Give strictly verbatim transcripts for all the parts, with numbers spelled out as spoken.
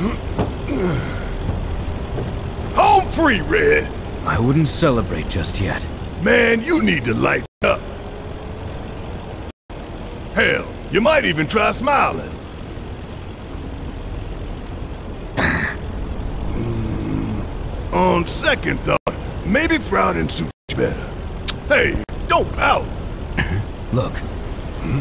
Home free, Red! I wouldn't celebrate just yet. Man, you need to lighten up. Hell, you might even try smiling. mm, on second thought, maybe frowning suits you better. Hey, don't pout. Look. Hmm?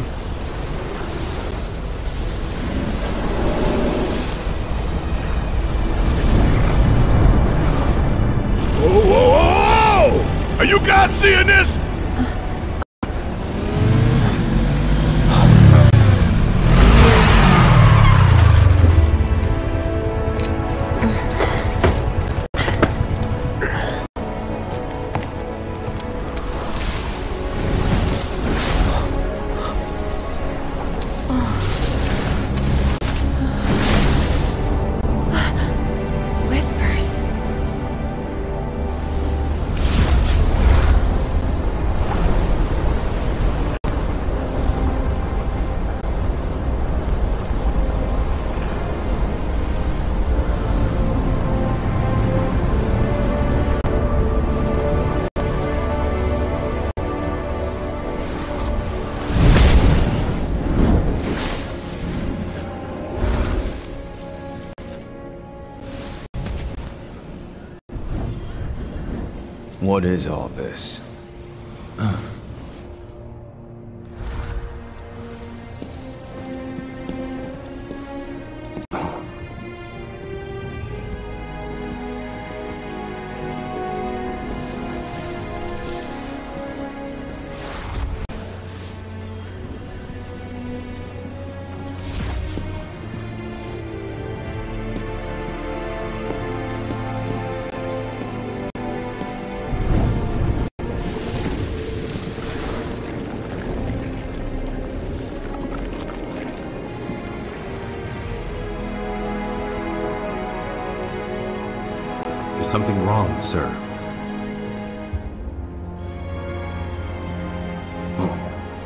Whoa, whoa, whoa, whoa! Are you guys seeing this? What is all this? Uh. Is something wrong, sir? Oh.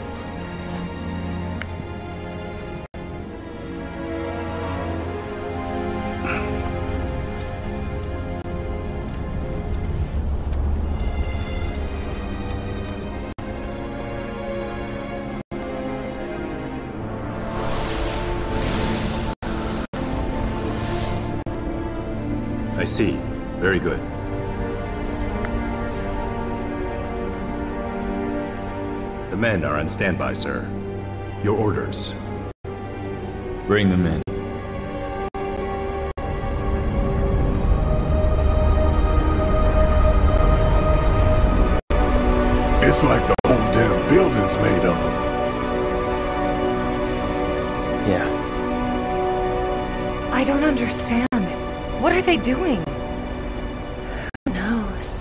I see. Very good. The men are on standby, sir. Your orders. Bring them in. It's like the whole damn building's made of them. Yeah. I don't understand. What are they doing? Who knows?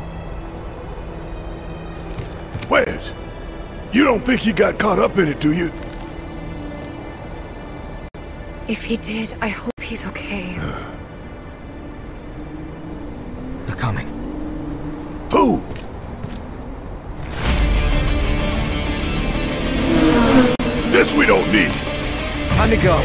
Wedge, you don't think he got caught up in it, do you? If he did, I hope he's okay. They're coming. Who? This we don't need. Time to go.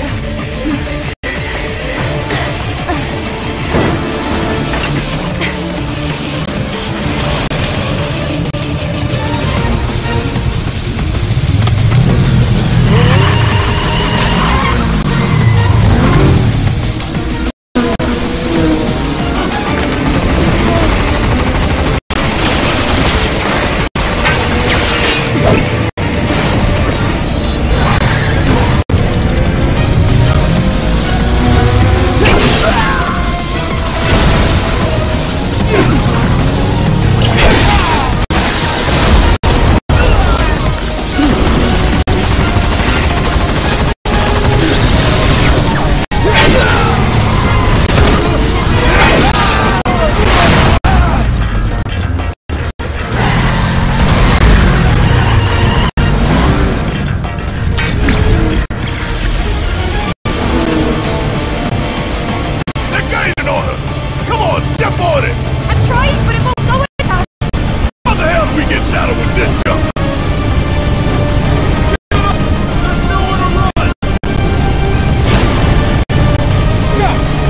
Stop!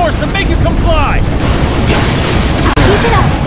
force to make you comply! Keep it up!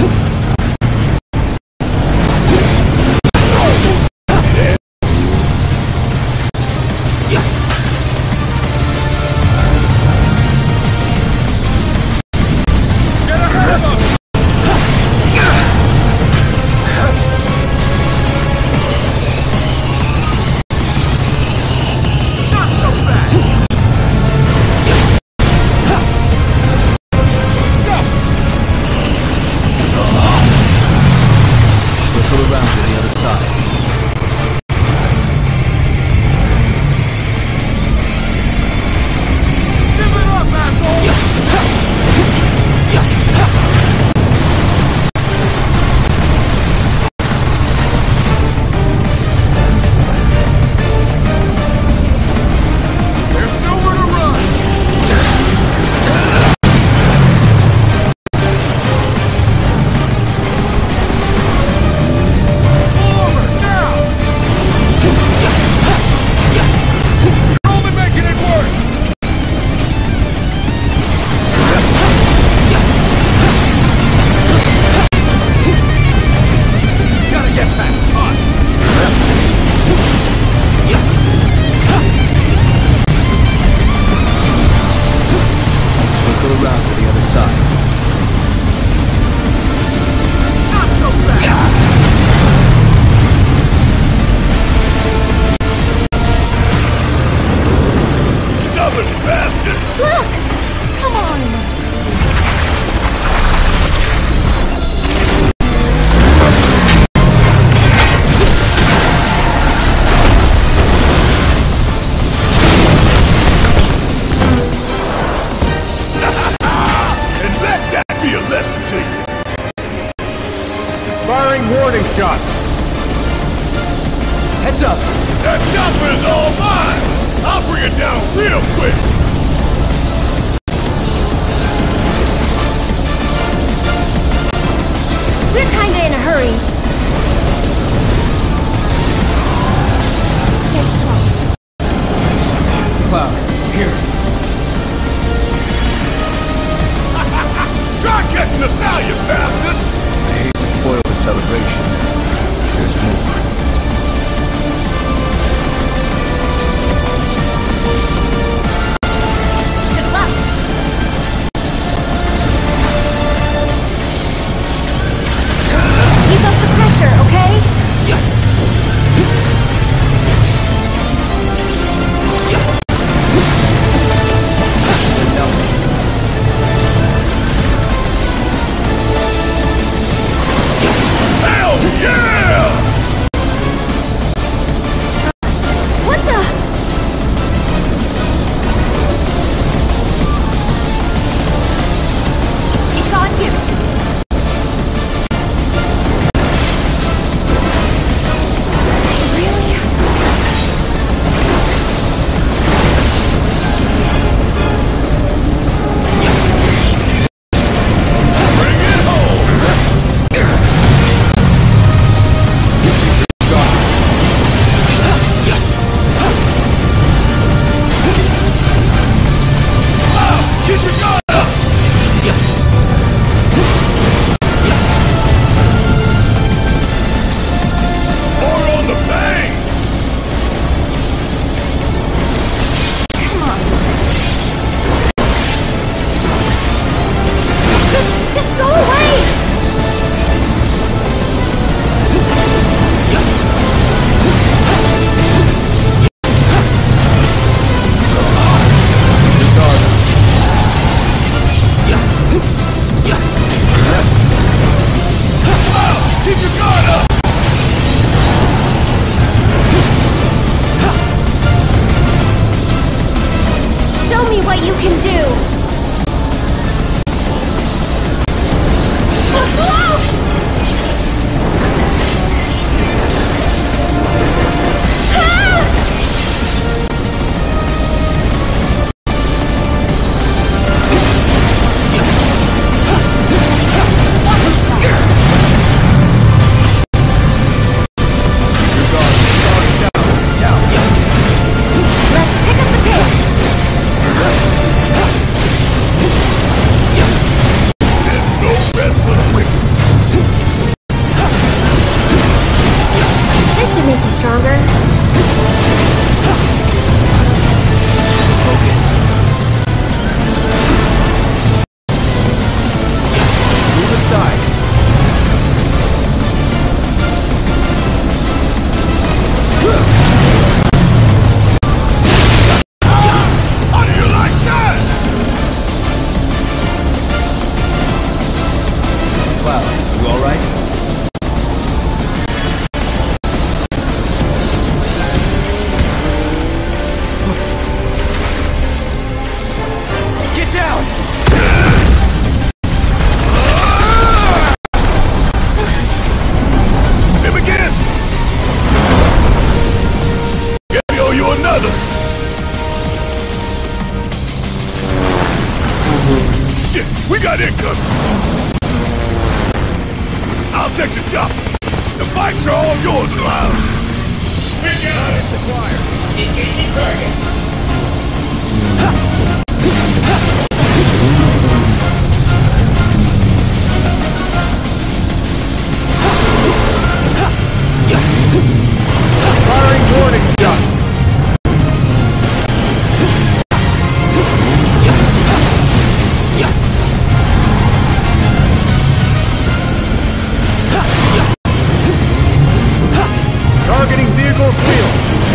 Warning shot! Heads up! That chopper's all mine! I'll bring it down real quick! We're kinda in a hurry. Stay strong. Cloud, here. Try catching us now, you bastards! I hate to spoil the celebration. There's more. Good luck. Keep up the pressure, okay? Hell yeah! What the? It's on you. Really? Bring it home! Keep your guard up! More on the bang! Come on. Just, just go away. Keep your guard up! Show me what you can do. Let's pick up the pace. Shit, we got incoming! I'll take the chop! The bikes are all yours, Cloud! Pick out! It's acquired. Engaging target. Firing warning shot. Targeting vehicle wheel.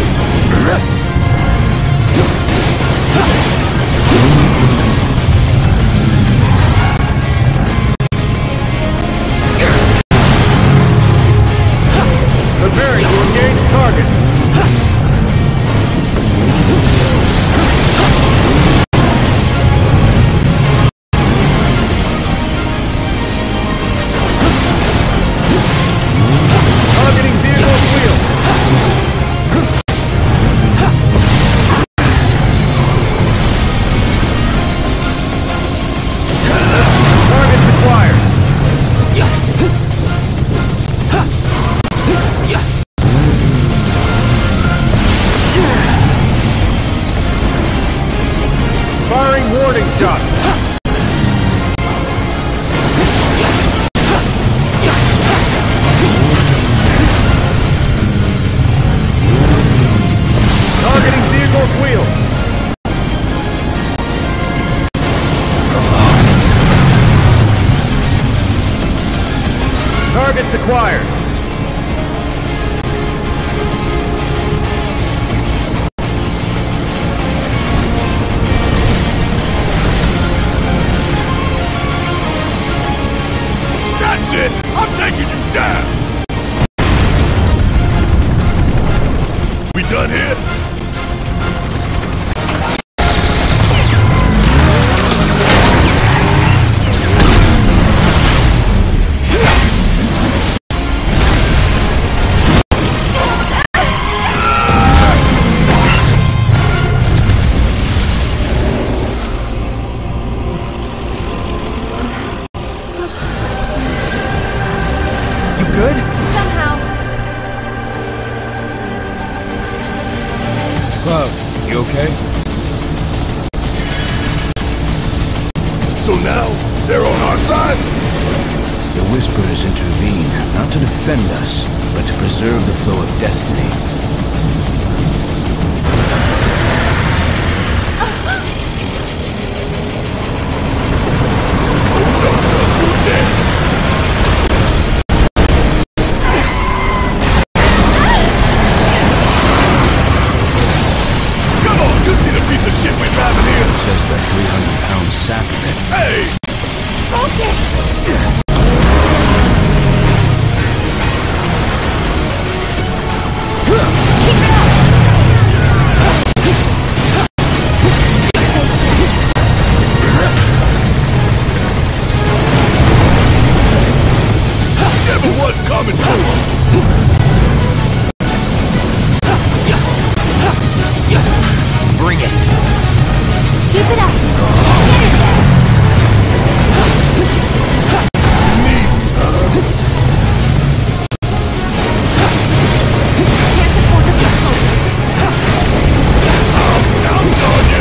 Preparing to engage target. Targeting vehicle wheel. Target acquired. Firing warning shot. Targeting vehicle wheel. Targets acquired. That's it! I'm taking you down! We done here? Good? Somehow. Cloud, you okay? So now, they're on our side? The Whisperers intervene, not to defend us, but to preserve the flow of destiny. Hold up, don't you dare! Come on, you see the piece of shit we're driving here? Says the three hundred pound sack of it. Hey! Focus. Keep it up. Stay steady. Never was coming to him! Bring it! Keep it up. Get it there. Can't afford to be close. I'm on you!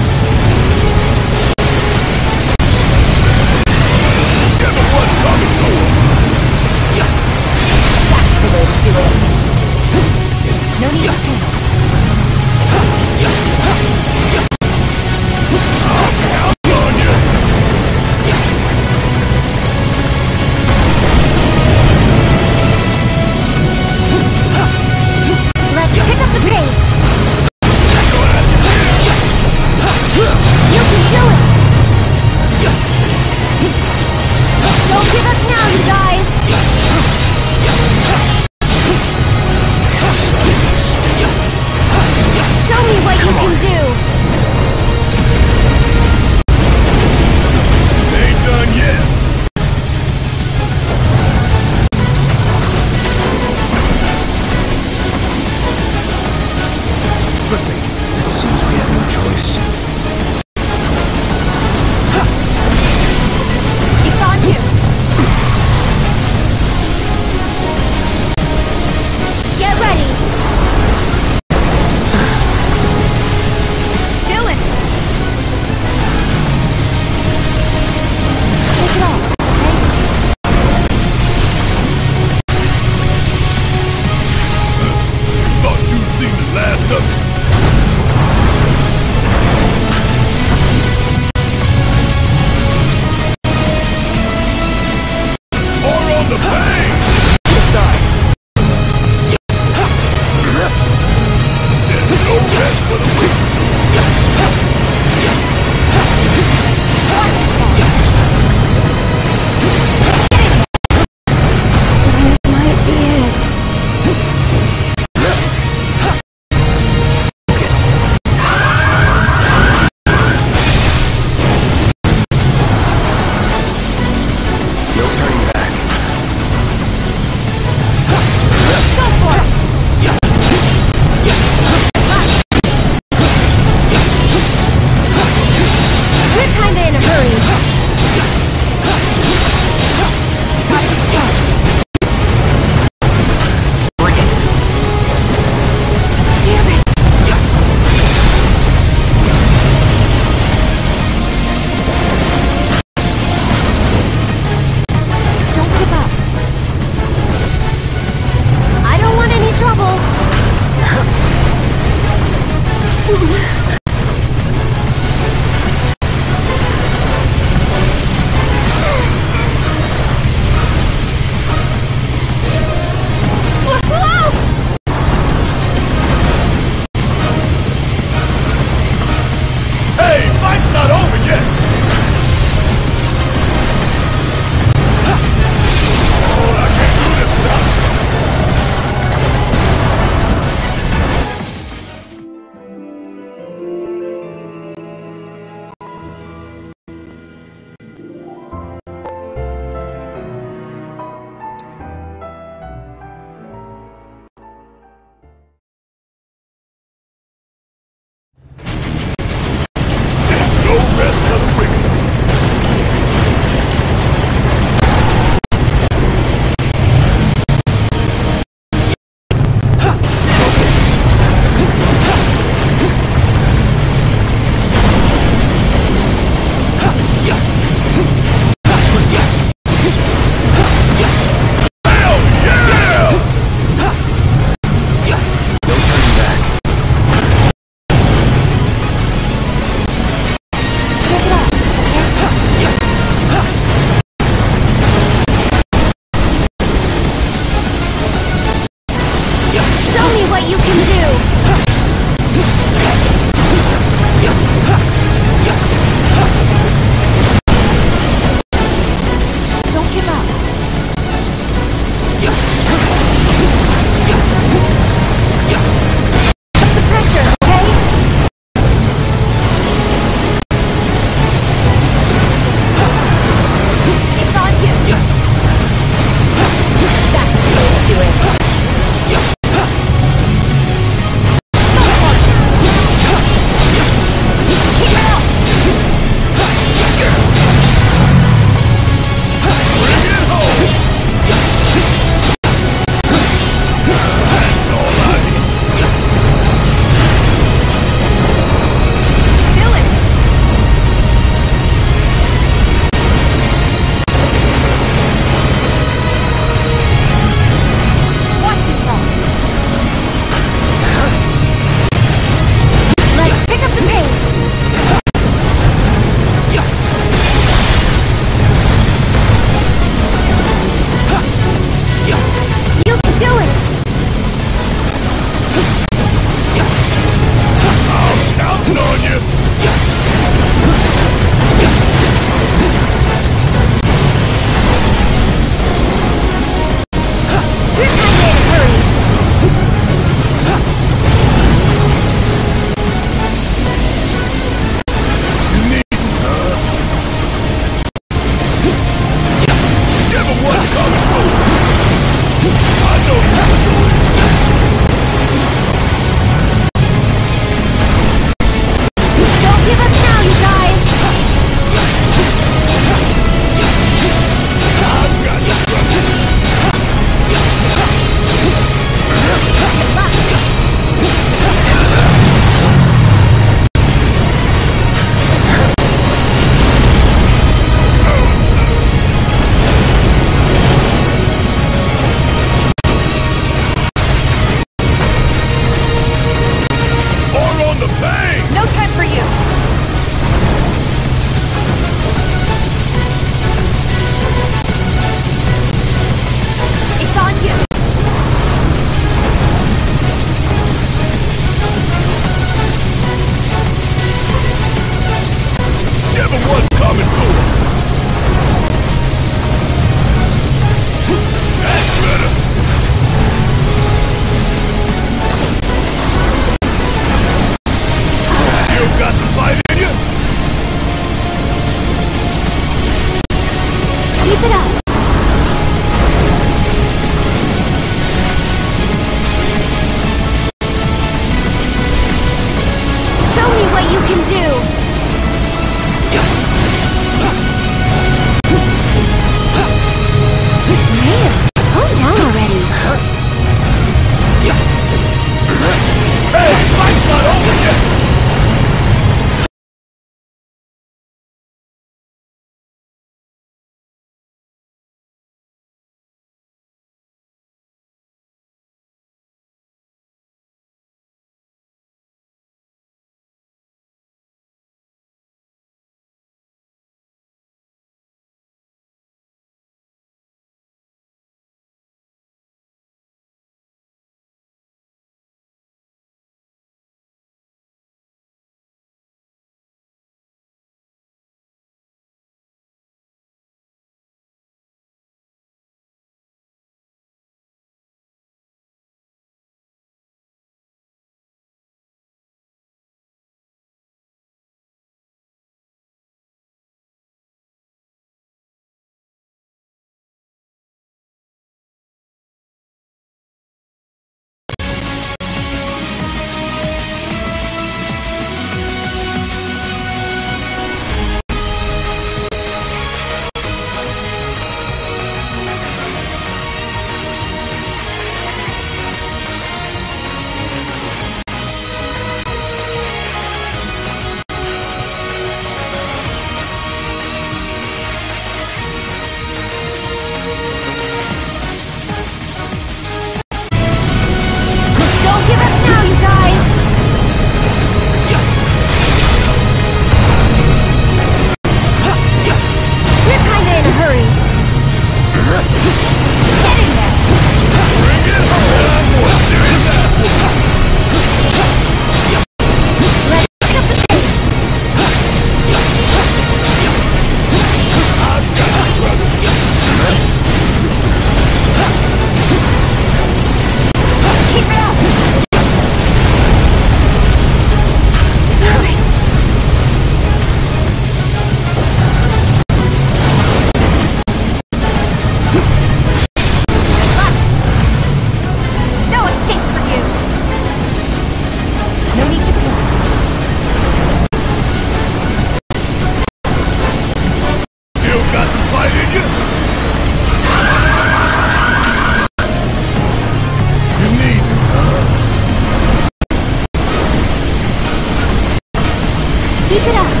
Keep it up.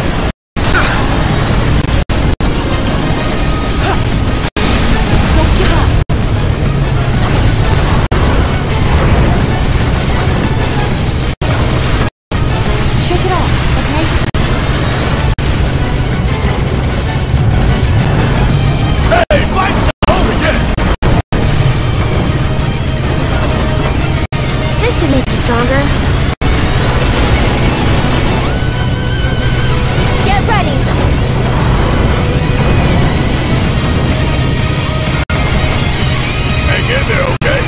Don't give up. Shake it off, okay? Hey, fight's not over yet! This should make you stronger. Get ready! Hang in there, okay?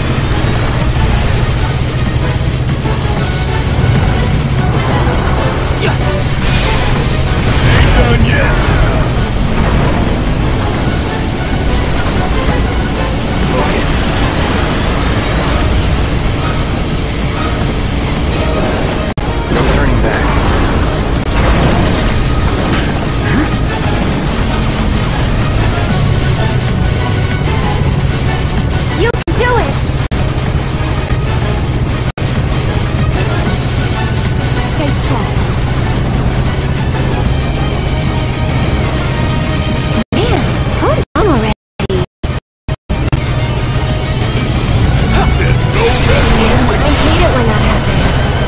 Ain't done yet! No turning back. You can do it! Stay strong. Man, calm down already. There's no rest for the wicked. I hate it when that happens.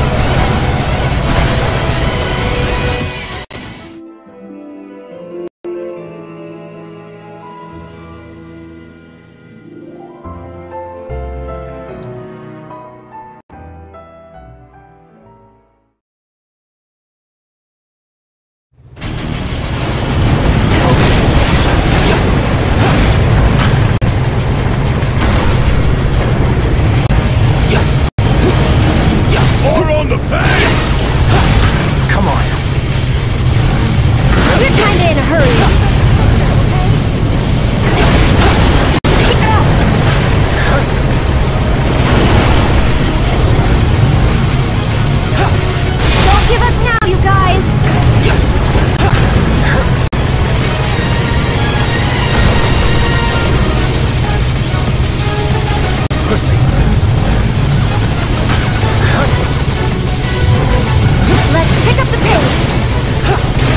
More on the pain! Come on. You're kinda in a hurry. Don't give up now, you guys! Let's pick up the pace!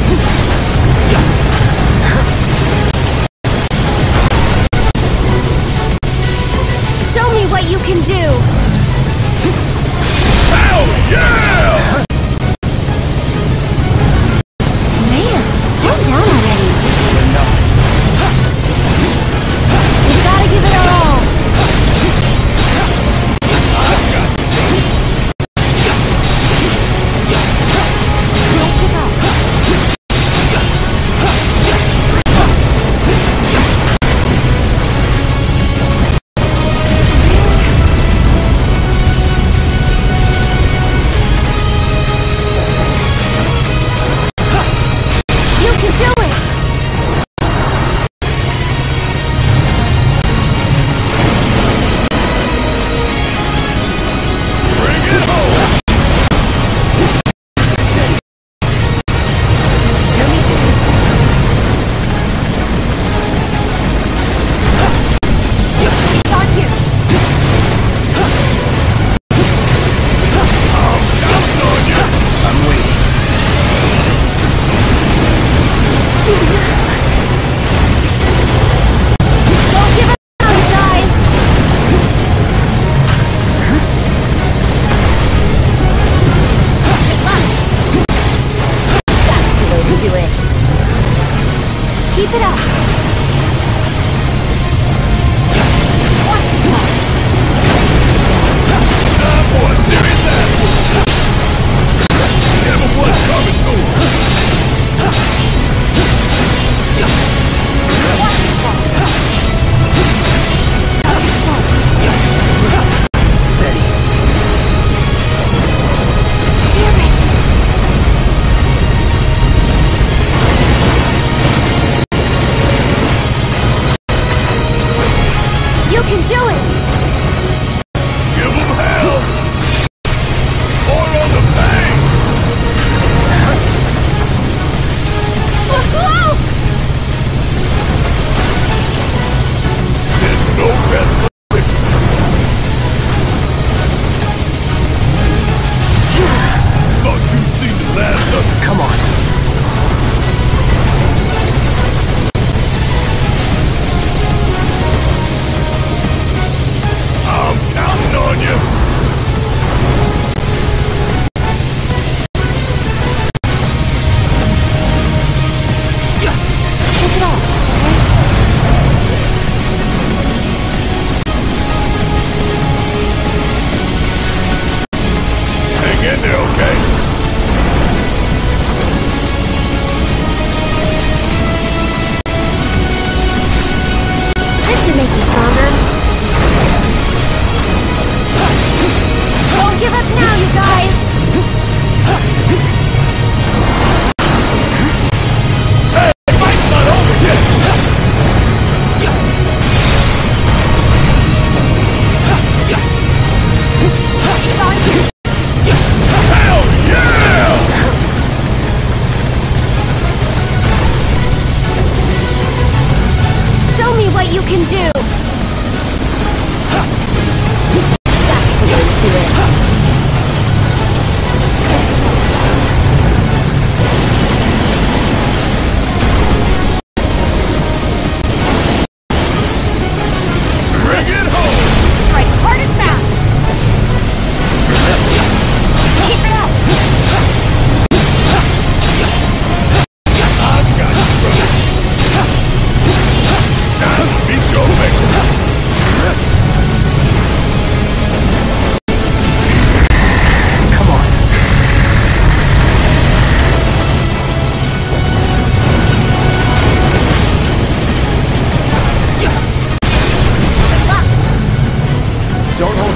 Show me what you can do! Hell yeah! Man, calm down already. You gotta give it our all. Don't give up. You can do it. Bring it home! No need to. It's on you. Counting on you! I'm waiting. Don't give up now, you guys. Good luck. That's the way to do it. Keep it up. Watch yourself. Time for a serious ass! Give him what's coming to him! Watch yourself. Out of spot. Steady. Damn it. You can do it. Give him hell! More on the pain! Look low. There's no rest for the wicked. Thought you'd seen the last of it. Come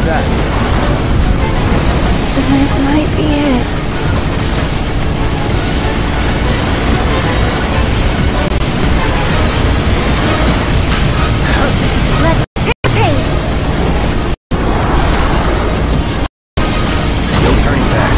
that? This might be it. Let's pick pace. No turning back.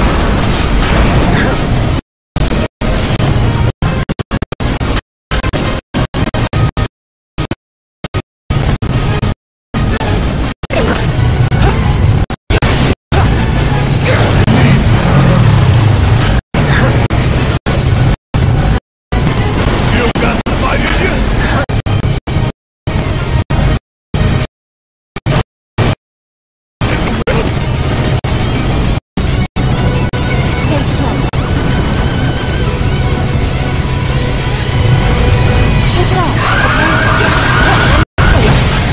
Still got the fight in you? Stay strong. Shake it off, okay?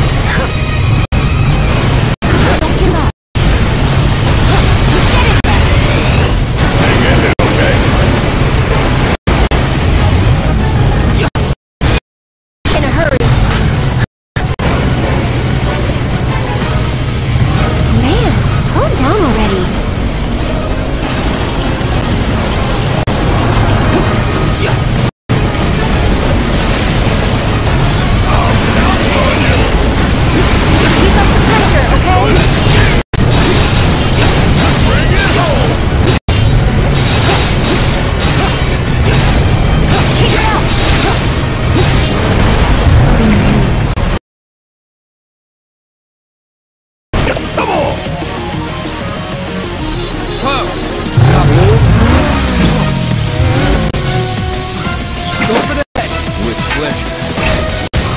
Don't give up. Hang in there, okay? In a hurry. Man, calm down already. Keep up the pressure, okay? Bring it home! Kick it out. Come on! Go for the head. With pleasure.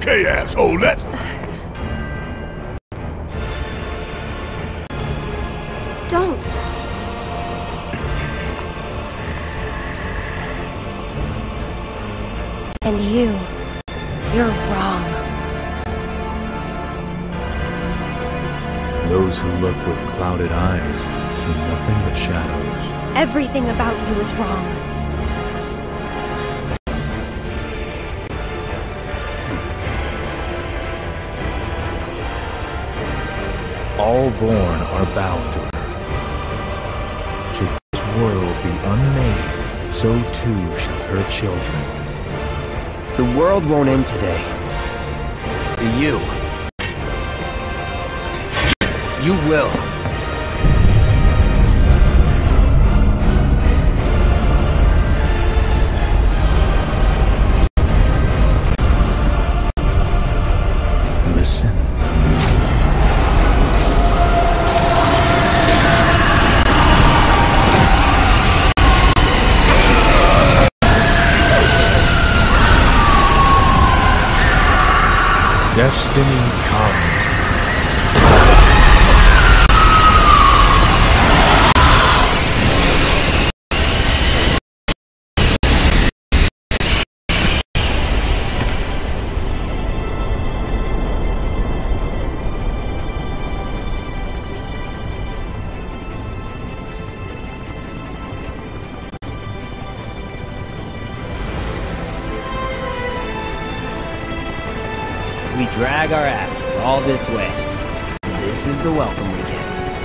Okay, asshole, let's... Don't! And you, you're wrong. Those who look with clouded eyes see nothing but shadows. Everything about you is wrong. All born are bound to her. Should this world be unmade, so too shall her children. The world won't end today. You. You will. Listen. Destiny comes. We drag our asses all this way. This is the welcome we get.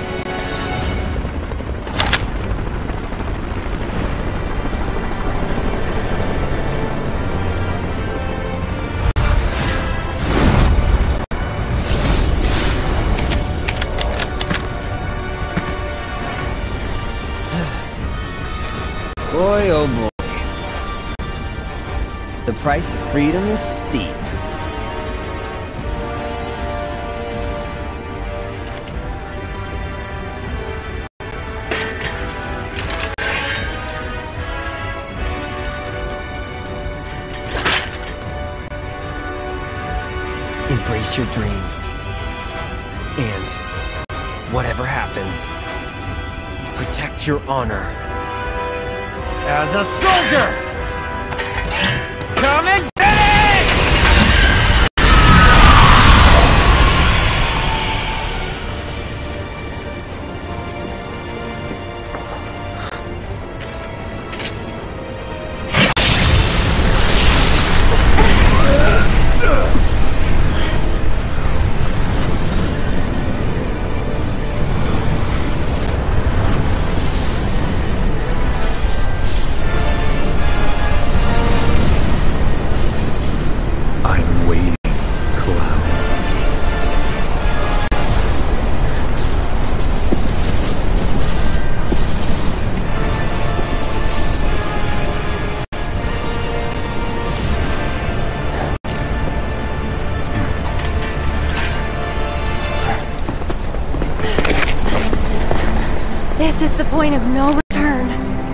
Boy, oh boy. The price of freedom is steep. Embrace your dreams. And whatever happens, protect your honor. As a soldier! Come and finish! This is the point of no return.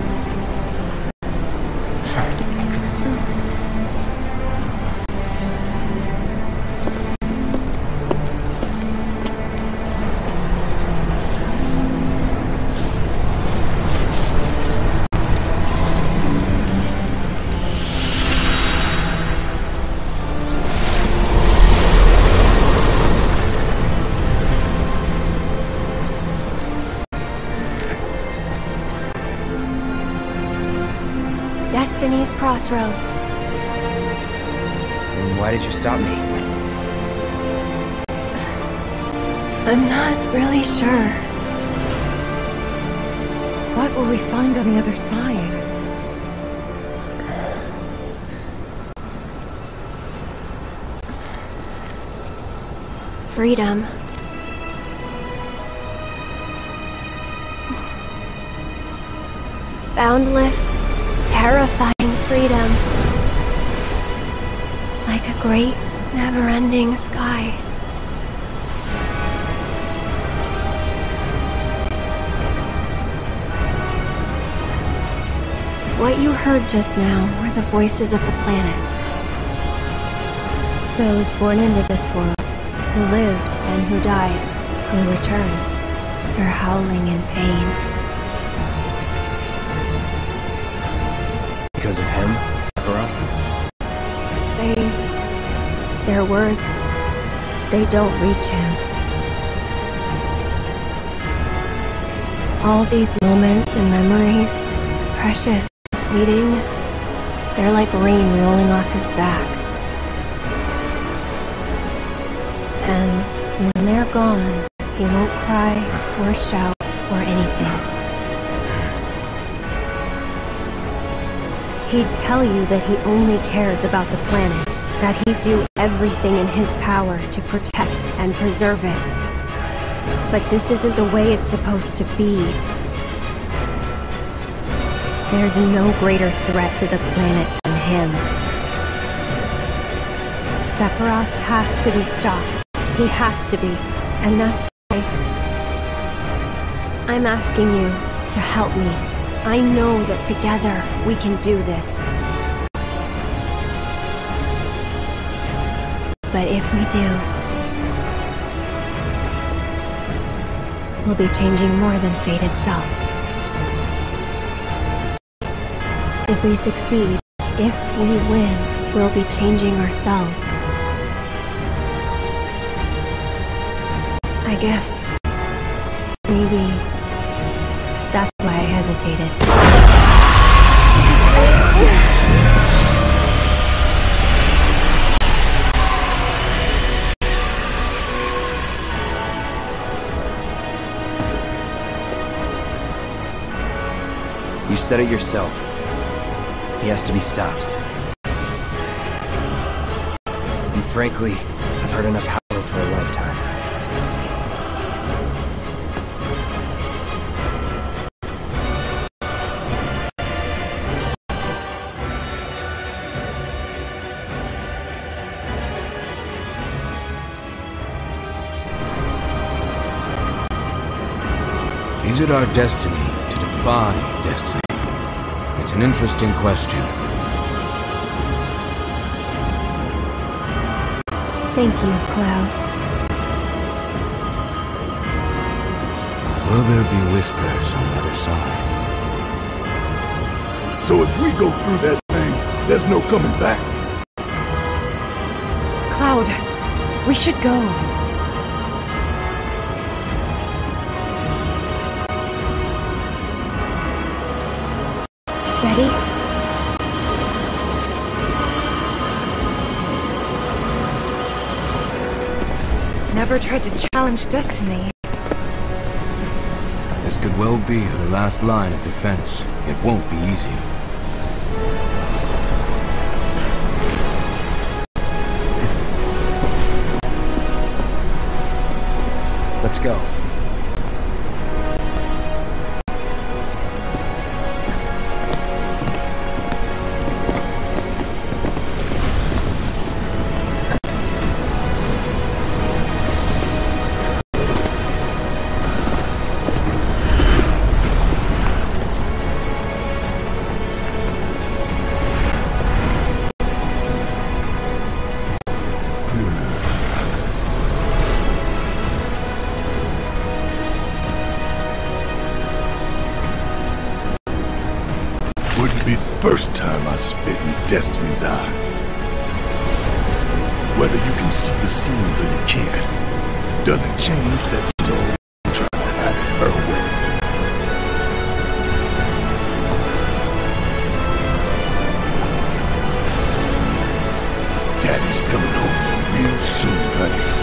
Destiny's Crossroads. And why did you stop me? I'm not really sure. What will we find on the other side? Freedom. Boundless, terrifying freedom. Like a great, never-ending sky. What you heard just now were the voices of the planet. Those born into this world, who lived and who died, who return, they're howling in pain. Because of him, Sephiroth? They... their words, they don't reach him. All these moments and memories, precious, fleeting, they're like rain rolling off his back. And when they're gone, he won't cry or shout or anything. He'd tell you that he only cares about the planet, that he'd do everything in his power to protect and preserve it. But this isn't the way it's supposed to be. There's no greater threat to the planet than him. Sephiroth has to be stopped. He has to be. And that's why I'm asking you to help me. I know that together we can do this. But if we do, we'll be changing more than fate itself. If we succeed, if we win, we'll be changing ourselves. I guess maybe that's why I hesitated. You said it yourself. He has to be stopped. And frankly, I've heard enough howling for a lifetime. Is it our destiny to defy destiny? It's an interesting question. Thank you, Cloud. Will there be whispers on the other side? So if we go through that thing, there's no coming back. Cloud, we should go. Ready? Never tried to challenge destiny. This could well be her last line of defense. It won't be easy. Let's go. Wouldn't be the first time I spit in Destiny's eye. Whether you can see the scenes or you can't, doesn't change that she's always trying to have it her way. Daddy's coming home real soon, honey.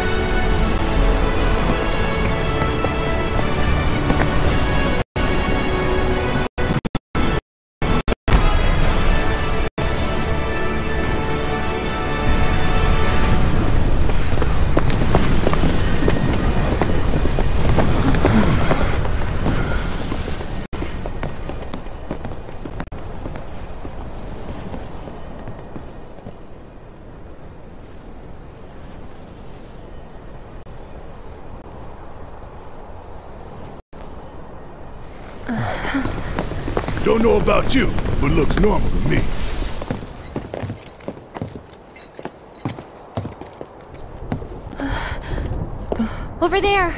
Don't know about you, but looks normal to me. Over there!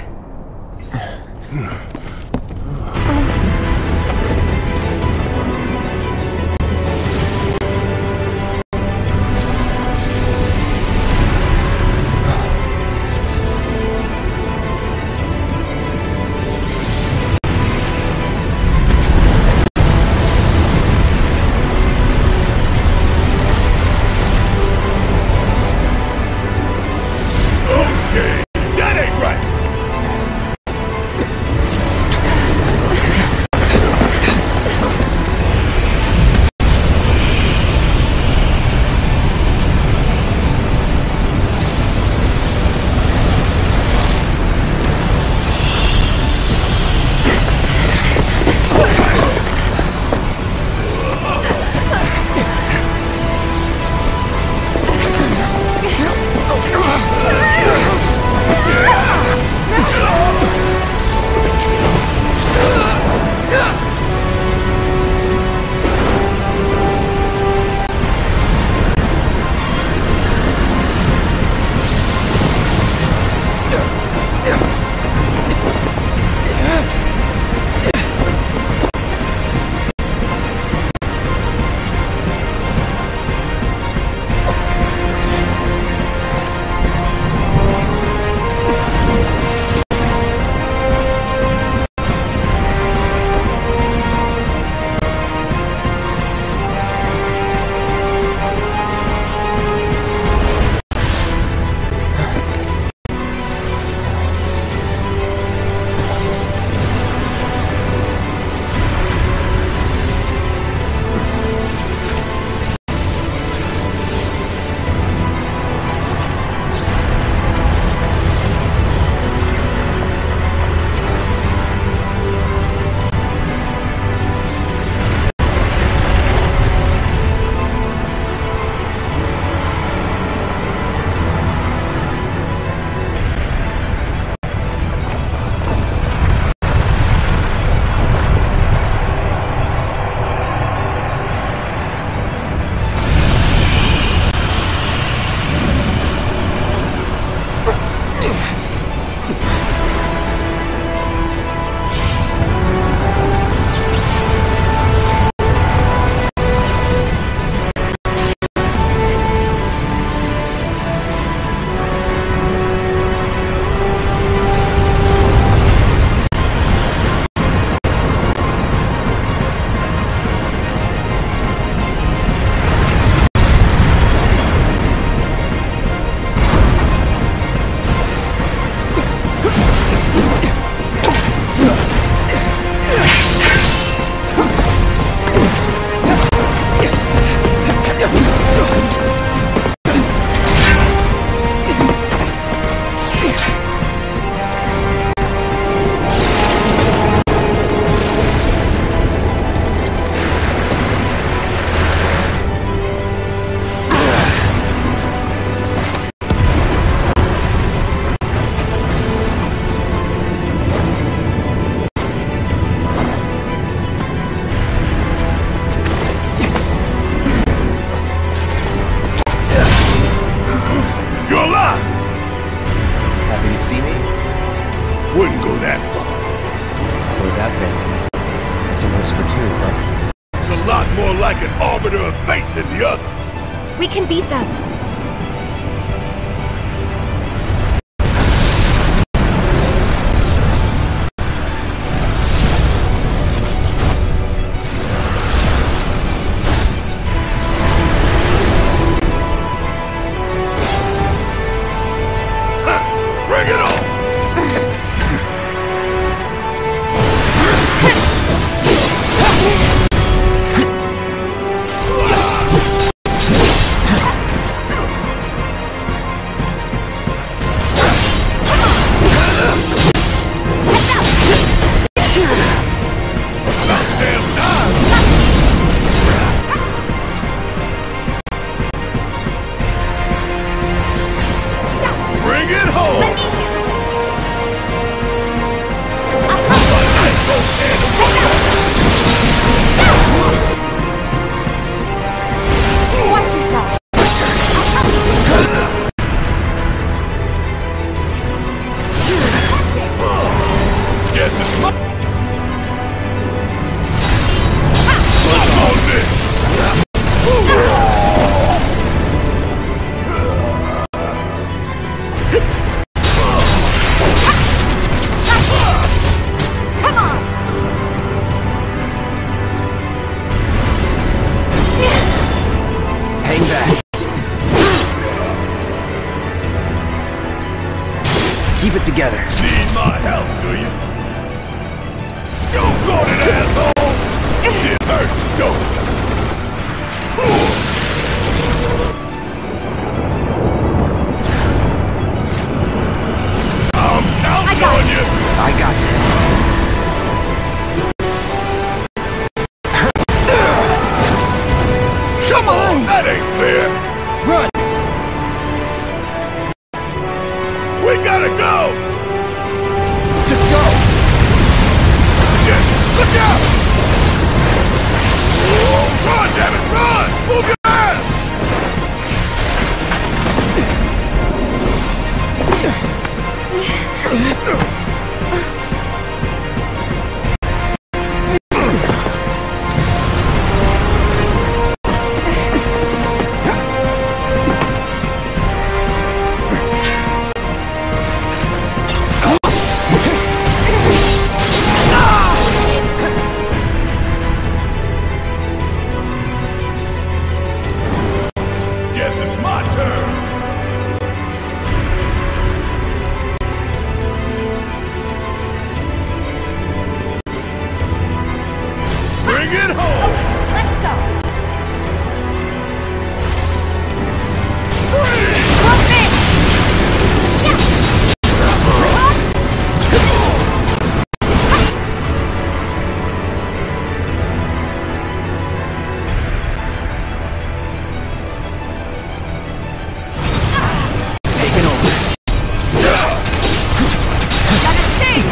Wouldn't go that far. So that thing, it's a nurse for two, huh? It's a lot more like an arbiter of fate than the others. We can beat them. Bring it on! my help, do you? You got it, asshole! It hurts, don't it? I'm counting on you! I got this. Come on! That ain't fair! Run! We gotta go! Just go! Shit! Look out! Oh, run, damn it! Run! Move your ass! Guess it's my turn! Bring it home! Let's go. Taking over. Gotta sting!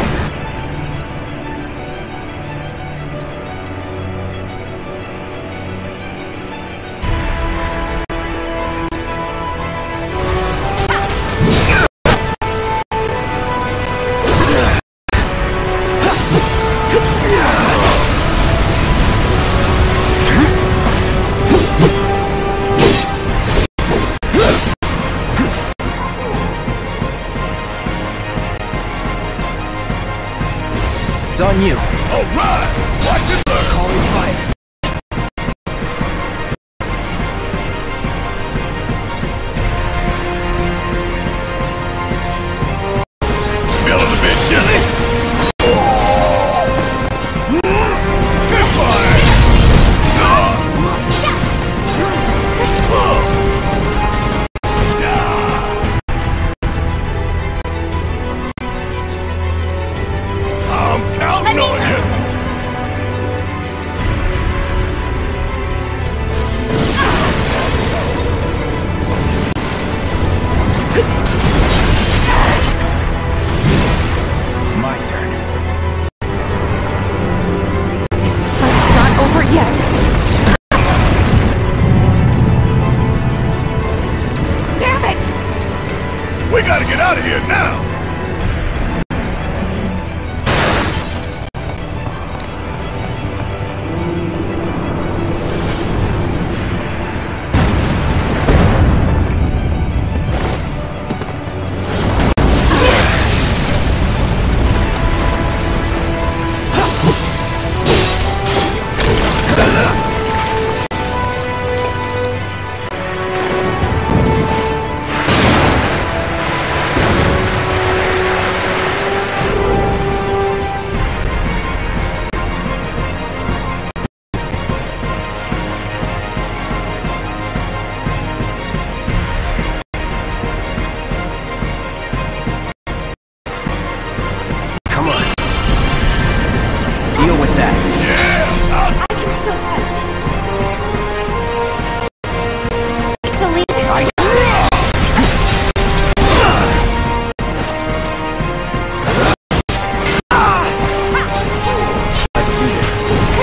It's on you. All right! Watch it learn! Calling fire. Feeling a bit chilly? Good fire! I'm counting on you! My turn. This fight's not over yet. Damn it! We gotta get out of here now! Come on. Deal with that. Yeah! I can still fight. Take the lead. I Let's do this.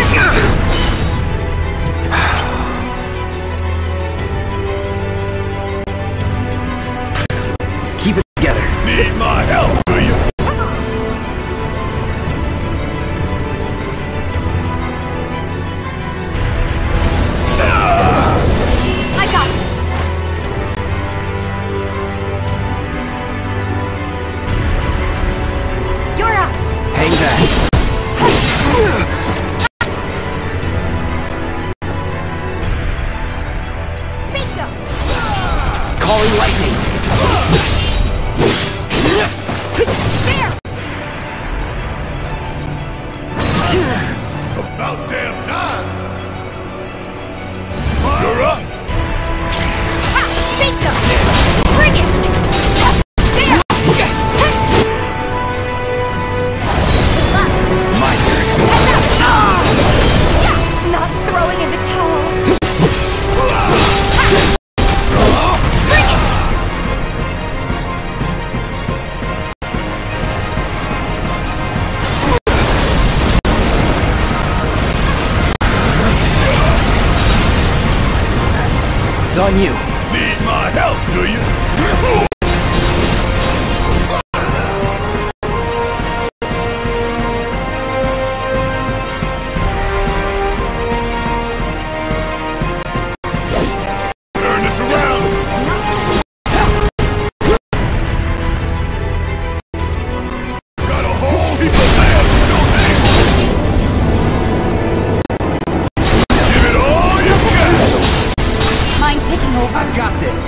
Keep it together. Need my help, do you? About damn time! You're up! Ha! Bingo! Bring it! There! My turn. Not throwing in the towel. It's on you. Need my help, do you? Turn this around! Got a whole heap of hands in your hands! Give it all you got! Mind taking over? I've got this.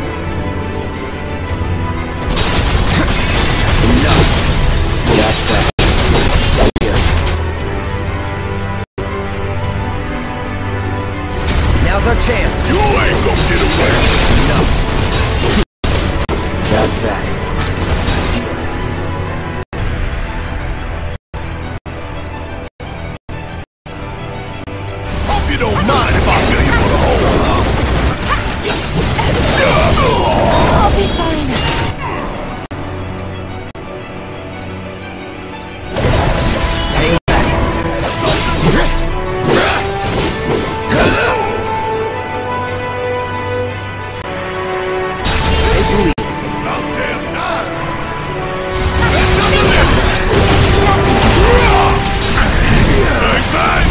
That's that. Now's our chance. You ain't gonna get away! That's that. Hope you don't mind if I fill you full of holes. I'll be fine. Hang back. Take the lead. About damn time! Bang, bang!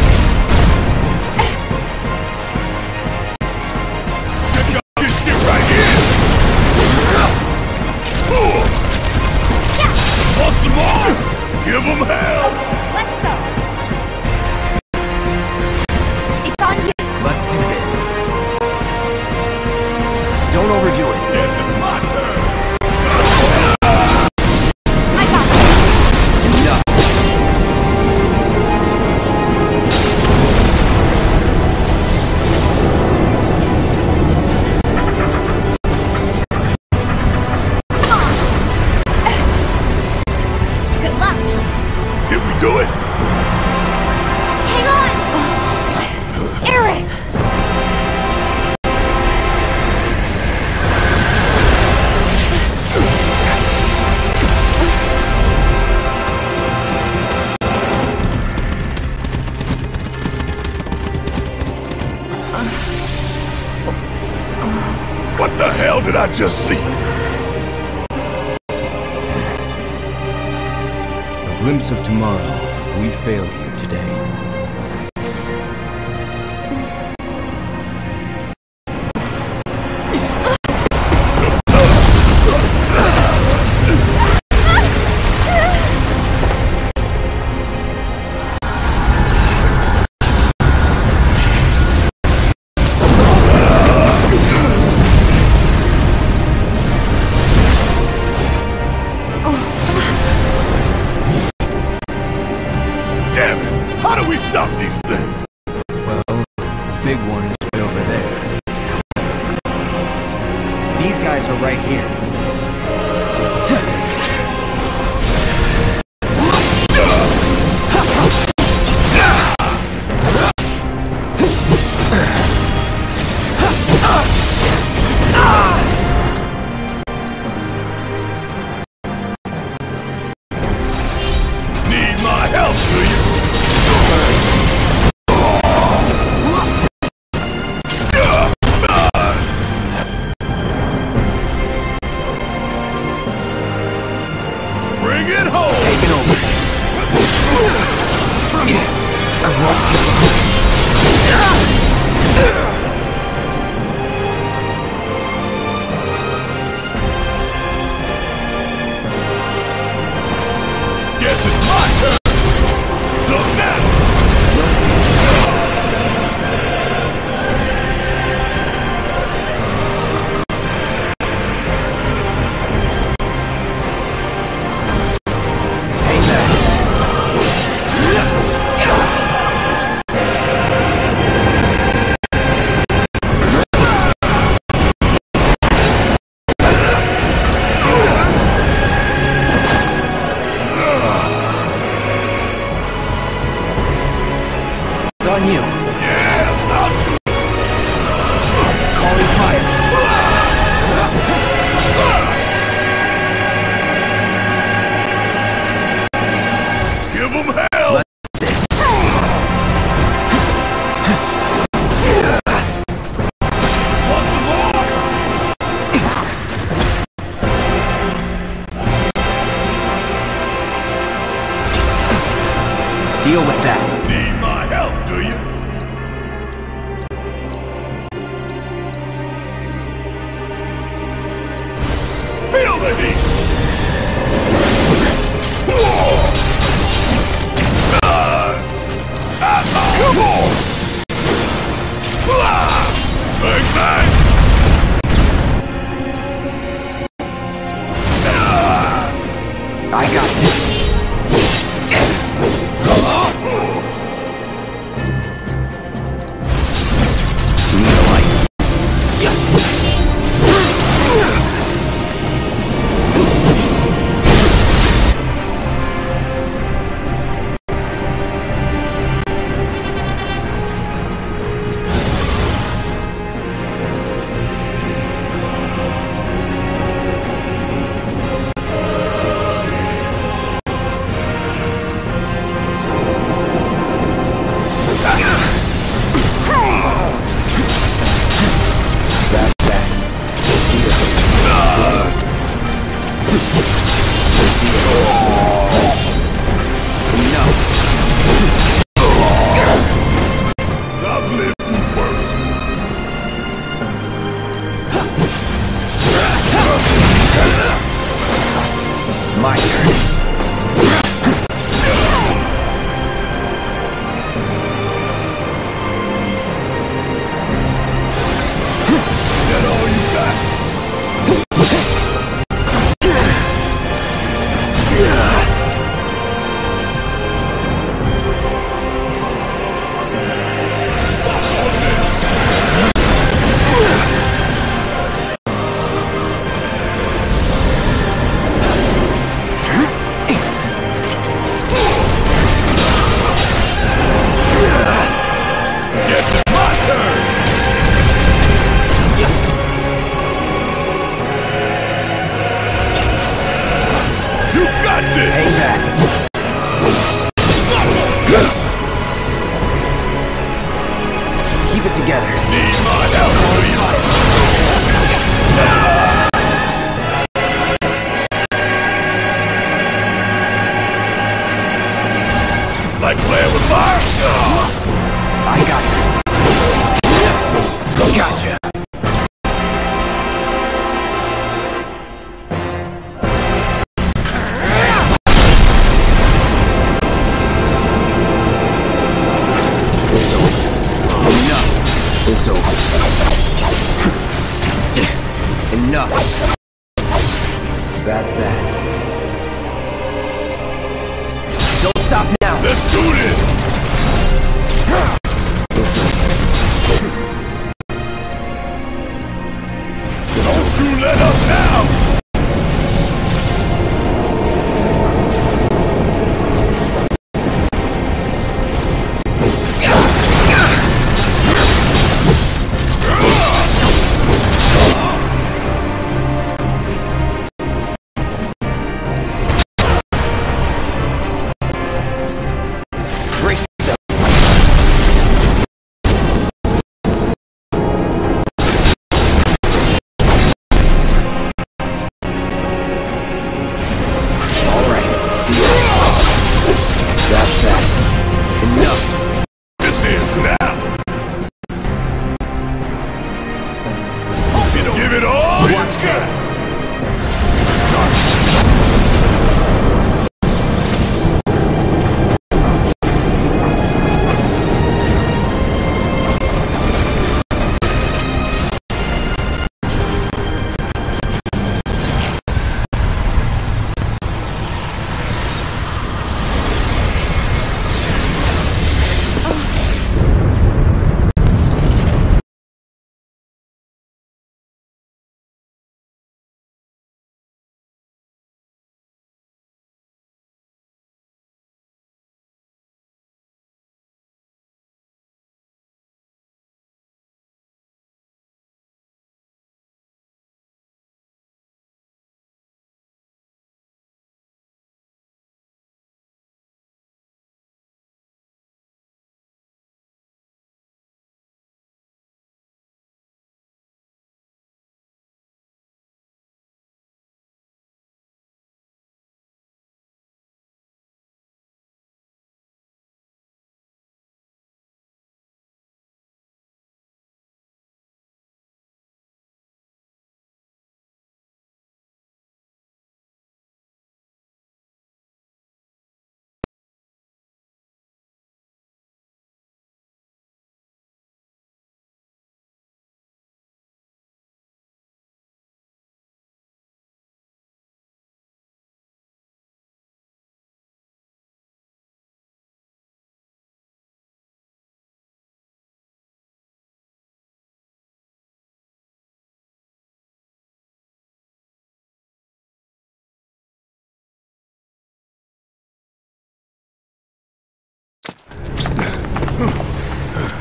Check out this shit right here! Want some more? Give them hell! Let's go. It's on you. Let's do this. Don't overdo it. This is my turn! I got it. Enough. Good luck. Did we do it? Hang on. Eric. What the hell did I just see? A glimpse of tomorrow if we fail here today. Damn it! How do we stop these things? Well, the big one is way over there. These guys are right here. Need my help, do you? on you. Yeah, I'll shoot. Calling fire. Give them hell! Deal with that. Need my help, do you? Feel the heat! Come on! Bang, bang! I got this. My turn. Get all you got. Hang back. Keep it together. Need my help, do you? Like playing with fire? I got this. Gotcha. It's over. Enough. That's that. Don't stop now. Let's do this! Don't you let up now! Give it all you got!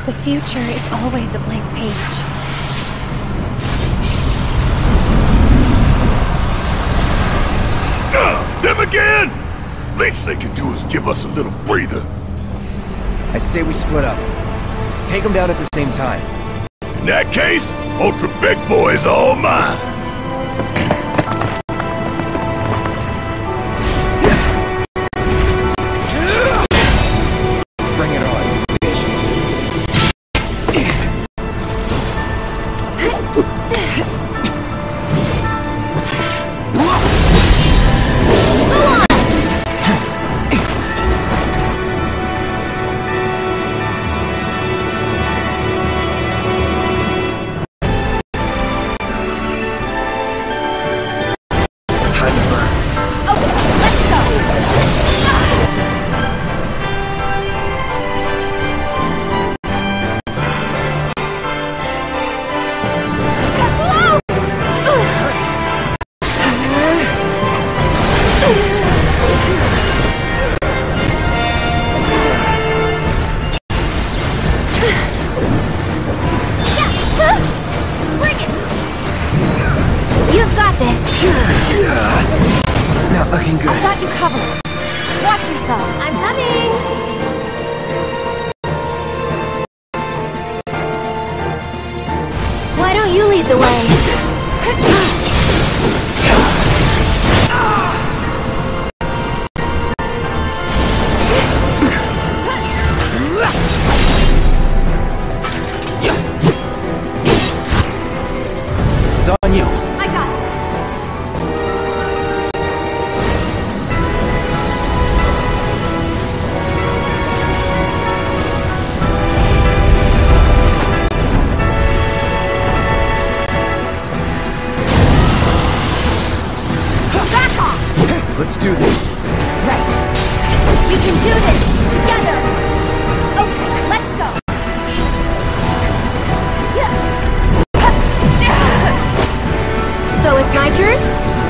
The future is always a blank page. Ah, them again? Least they can do is give us a little breather. I say we split up. Take them down at the same time. In that case, Ultra Big Boy is all mine. Bring it on, bitch. Not looking good. I've got you covered. Watch yourself. I'm coming! Why don't you lead the way? It's on you. I got this. Let's do this. Right. We can do this together. Okay, let's go. So it's my turn?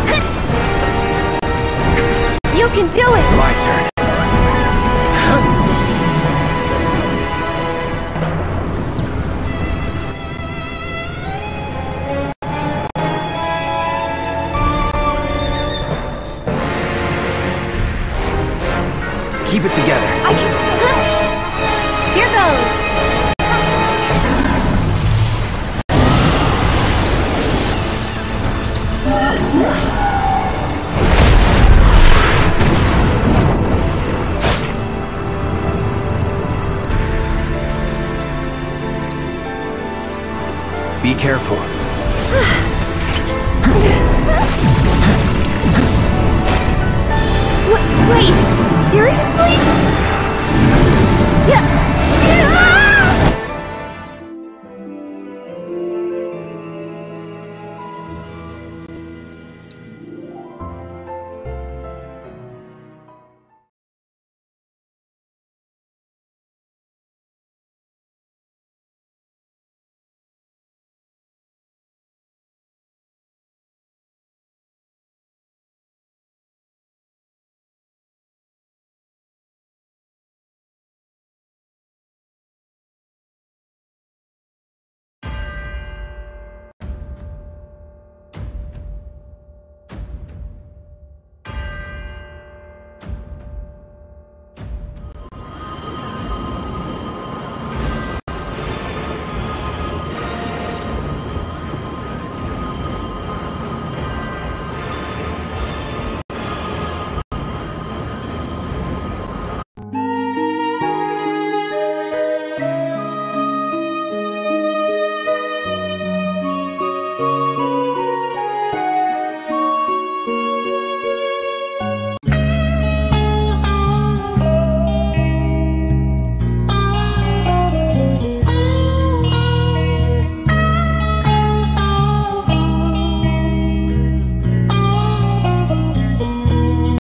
You can do it. My turn. Keep it together. I can... Here goes. Be careful. Wait, seriously? Yeah.